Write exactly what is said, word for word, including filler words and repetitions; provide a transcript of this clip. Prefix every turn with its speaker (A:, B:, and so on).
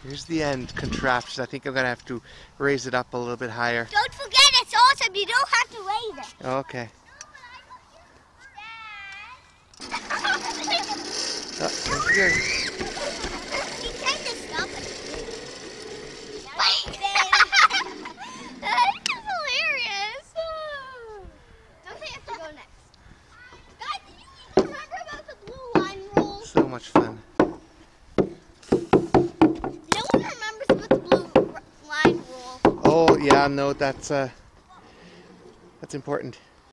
A: Here's the end contraption. I think I'm going to have to raise it up a little bit higher.
B: Don't forget, it's awesome. You don't have to raise it.
A: Okay. Oh, there she goes.
B: You can't just stop it.
C: That is hilarious. Don't they have to go next?
B: Guys, did you remember about the blue line rule?
A: So much fun.
C: No one remembers about the blue line rule.
A: Oh, yeah, no, that's, uh, that's important.